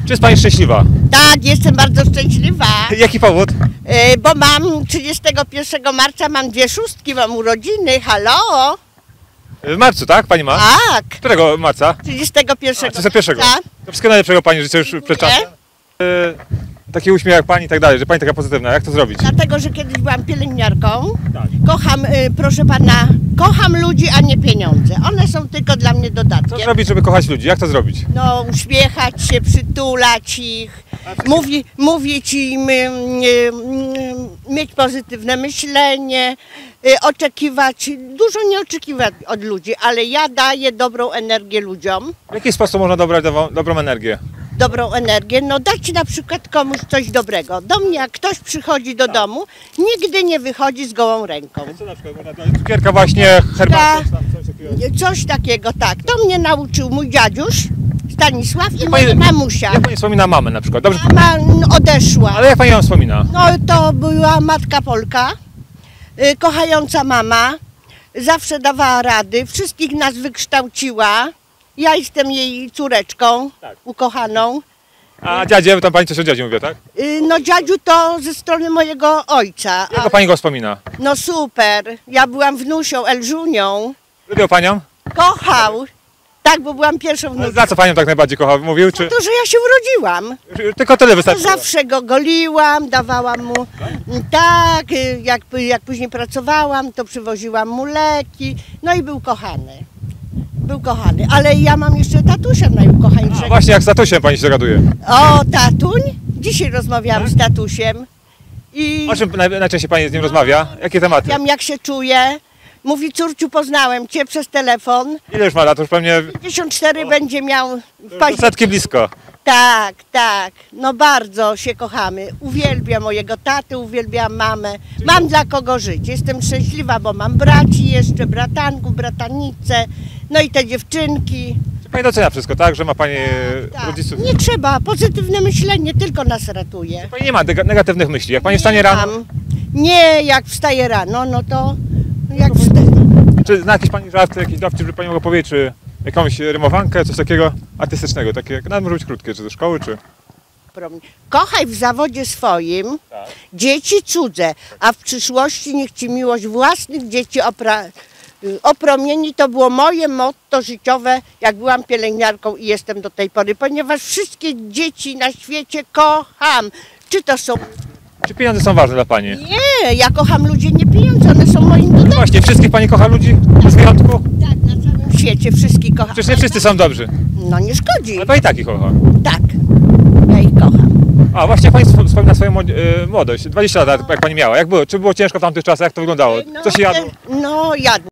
Czy jest pani szczęśliwa? Tak, jestem bardzo szczęśliwa, Jaki powód? bo mam 31 marca, mam 2 szóstki, mam urodziny, halo? W marcu, tak? Pani ma? Tak, Którego marca? 31 31. marca. To wszystkiego najlepszego pani życzę już przed czasem. Taki uśmiech jak pani i tak dalej, że pani taka pozytywna. Jak to zrobić? Dlatego, że kiedyś byłam pielęgniarką, Tak. kocham, proszę pana, kocham ludzi, a nie pieniądze. One są tylko dla mnie Co dodatkiem. zrobić, żeby kochać ludzi? Jak to zrobić? No, uśmiechać się, przytulać ich, mówić im, mieć pozytywne myślenie, oczekiwać, dużo nie oczekiwać od ludzi, ale ja daję dobrą energię ludziom. W jaki sposób można dobrać dobrą energię? Dobrą energię, no dać na przykład komuś coś dobrego. Do mnie jak ktoś przychodzi do domu, nigdy nie wychodzi z gołą ręką. Co na przykład można dać? Cukierka właśnie, herbatę, czy tam coś takiego? Coś takiego, tak. To mnie nauczył mój dziaduś Stanisław i pani- moja mamusia. Jak pani wspomina mamę na przykład? Dobrze, Mama odeszła. ale jak pani ją wspomina? No to była matka Polka, kochająca mama, zawsze dawała rady, wszystkich nas wykształciła. Ja jestem jej córeczką, Tak. ukochaną. A dziadzie, tam pani coś o dziadzie mówię, tak? No dziadziu to ze strony mojego ojca. Jak pani go wspomina? No super, ja byłam wnusią, Elżunią, Lubił panią? kochał. Tak, bo byłam pierwszą Ale wnuczką. za co panią tak najbardziej kochał? Mówił, czy... To, że ja się urodziłam. Tylko tyle wystarczy. Zawsze go goliłam, dawałam mu, tak, jak później pracowałam, to przywoziłam mu leki, no i był kochany. Był kochany, ale ja mam jeszcze tatusia A najukochańszego. właśnie, jak z tatusiem pani się dogaduje? O, tatuń? Dzisiaj rozmawiałam z tatusiem i O czym najczęściej pani z nim rozmawia? Jakie tematy? wiem jak się czuję. Mówi, córciu, poznałem cię przez telefon. Ile już ma lat? Już pewnie 54 będzie miał w do październiku. setki blisko. Tak, tak. No bardzo się kochamy. Uwielbiam mojego tatę, uwielbiam mamę. Mam dla kogo żyć. Jestem szczęśliwa, bo mam braci jeszcze, bratanków, bratanice, no i te dziewczynki. Czy pani docenia wszystko, tak? Że ma pani Tak. rodziców? Nie trzeba. Pozytywne myślenie tylko nas ratuje. Pani nie ma negatywnych myśli. Jak pani wstanie rano, Mam. Nie, jak wstaję rano, no to jak wstaję. czy zna jakiś pani żart, jakiś dowcip, żeby pani mogła powiedzieć, czy jakąś rymowankę, coś takiego artystycznego, takie, nawet może być krótkie, czy ze szkoły, czy... Kochaj w zawodzie swoim Tak. dzieci cudze, a w przyszłości niech ci miłość własnych dzieci opromieni. To było moje motto życiowe, jak byłam pielęgniarką i jestem do tej pory, ponieważ wszystkie dzieci na świecie kocham. Czy to są... Czy pieniądze są ważne dla pani? Nie, ja kocham ludzi, nie pieniądze, one są moim dodatkiem. Właśnie, wszystkich pani kocha ludzi? Bez wyjątku? Tak, na całym świecie wszystkich kocham. Przecież nie wszyscy są dobrzy. No nie szkodzi. Ale pani takich kocha. Tak, ja ich kocham. A właśnie, jak pani wspomina swoją młodość, 20 lat, jak pani miała. Jak było? Czy było ciężko w tamtych czasach? Jak to wyglądało? Co się jadło? No jadło.